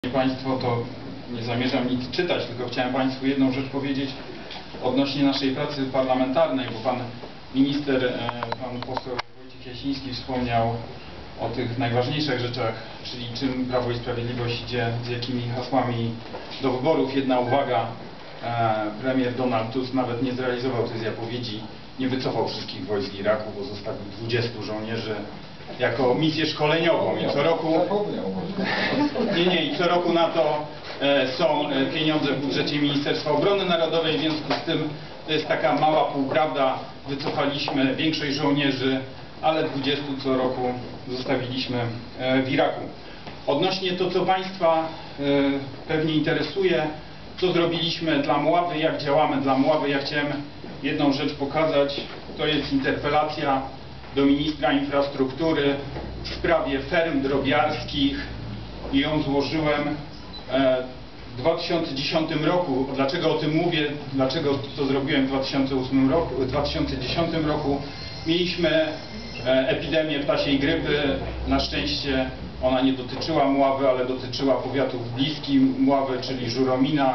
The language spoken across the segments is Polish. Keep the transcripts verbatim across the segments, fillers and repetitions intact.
Państwo, to nie zamierzam nic czytać, tylko chciałem Państwu jedną rzecz powiedzieć odnośnie naszej pracy parlamentarnej, bo Pan Minister, Pan poseł Wojciech Jasiński wspomniał o tych najważniejszych rzeczach, czyli czym Prawo i Sprawiedliwość idzie, z jakimi hasłami do wyborów. Jedna uwaga, premier Donald Tusk nawet nie zrealizował tej zapowiedzi, nie wycofał wszystkich wojsk Iraku, bo zostawił dwudziestu żołnierzy jako misję szkoleniową i co roku nie, nie, i co roku na to e, są pieniądze w budżecie Ministerstwa Obrony Narodowej, w związku z tym to jest taka mała półprawda, wycofaliśmy większość żołnierzy, ale dwudziestu co roku zostawiliśmy e, w Iraku. Odnośnie to, co Państwa e, pewnie interesuje, co zrobiliśmy dla Mławy, jak działamy dla Mławy, ja chciałem jedną rzecz pokazać, to jest interpelacja do ministra infrastruktury w sprawie ferm drobiarskich i ją złożyłem w dwa tysiące dziesiątym roku. Dlaczego o tym mówię? Dlaczego to zrobiłem w dwa tysiące ósmym roku? W dwa tysiące dziesiątym roku mieliśmy epidemię ptasiej grypy. Na szczęście ona nie dotyczyła Mławy, ale dotyczyła powiatów bliskich Mławy, czyli Żuromina,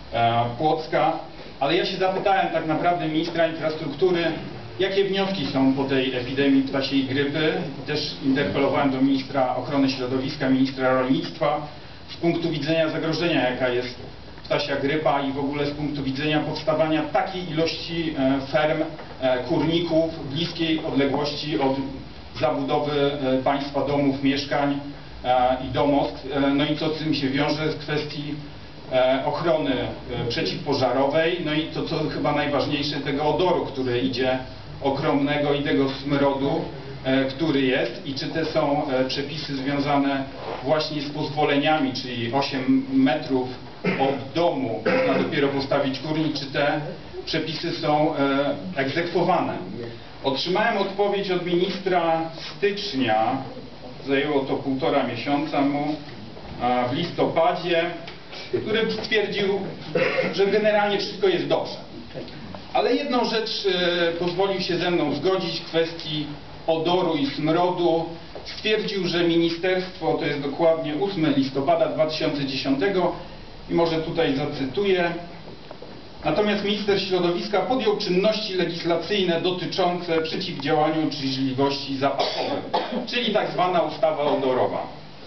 Płocka. Ale ja się zapytałem tak naprawdę ministra infrastruktury, jakie wnioski są po tej epidemii ptasiej grypy. Też interpelowałem do ministra ochrony środowiska, ministra rolnictwa z punktu widzenia zagrożenia, jaka jest ptasia grypa i w ogóle z punktu widzenia powstawania takiej ilości ferm, kurników w bliskiej odległości od zabudowy państwa domów, mieszkań i domostw. No i co z tym się wiąże z kwestii ochrony przeciwpożarowej, no i to, co chyba najważniejsze, tego odoru, który idzie ogromnego i tego smrodu, e, który jest, i czy te są e, przepisy związane właśnie z pozwoleniami, czyli osiem metrów od domu można dopiero postawić kurnik, czy te przepisy są e, egzekwowane. Otrzymałem odpowiedź od ministra stycznia, zajęło to półtora miesiąca mu, a w listopadzie, który stwierdził, że generalnie wszystko jest dobrze. Ale jedną rzecz e, pozwolił się ze mną zgodzić w kwestii odoru i smrodu. Stwierdził, że ministerstwo, to jest dokładnie ósmego listopada dwa tysiące dziesiątego i może tutaj zacytuję. Natomiast minister środowiska podjął czynności legislacyjne dotyczące przeciwdziałania uciążliwości zapachowym, czyli tak zwana ustawa odorowa.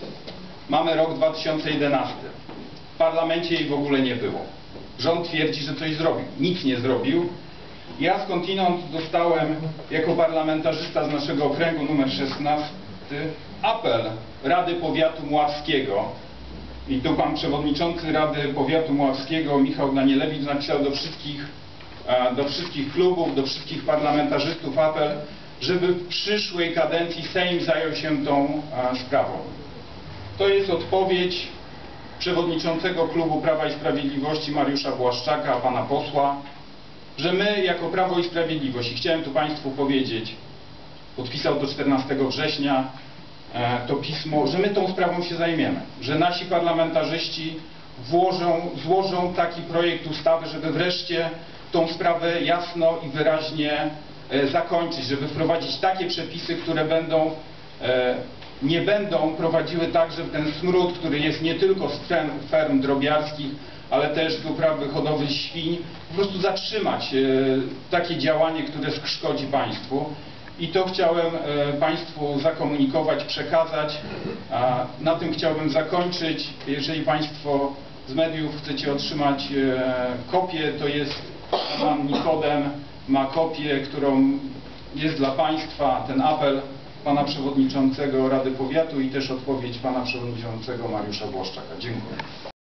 Mamy rok dwa tysiące jedenasty. W parlamencie jej w ogóle nie było. Rząd twierdzi, że coś zrobił. Nic nie zrobił. Ja skądinąd dostałem jako parlamentarzysta z naszego okręgu numer szesnasty apel Rady Powiatu Mławskiego. I tu pan przewodniczący Rady Powiatu Mławskiego Michał Danielewicz napisał do wszystkich, do wszystkich klubów, do wszystkich parlamentarzystów apel, żeby w przyszłej kadencji Sejm zajął się tą sprawą. To jest odpowiedź przewodniczącego klubu Prawa i Sprawiedliwości Mariusza Błaszczaka, pana posła, że my jako Prawo i Sprawiedliwość, i chciałem tu Państwu powiedzieć, podpisał to czternastego września e, to pismo, że my tą sprawą się zajmiemy, że nasi parlamentarzyści włożą, złożą taki projekt ustawy, żeby wreszcie tą sprawę jasno i wyraźnie e, zakończyć, żeby wprowadzić takie przepisy, które będą e, nie będą prowadziły także w ten smród, który jest nie tylko z ferm, ferm drobiarskich, ale też z uprawy hodowli świń, po prostu zatrzymać e, takie działanie, które szkodzi państwu. I to chciałem e, Państwu zakomunikować, przekazać. A na tym chciałbym zakończyć. Jeżeli Państwo z mediów chcecie otrzymać e, kopię, to jest pan Nikodem, ma kopię, którą jest dla Państwa, ten apel pana przewodniczącego Rady Powiatu i też odpowiedź pana przewodniczącego Mariusza Błaszczaka. Dziękuję.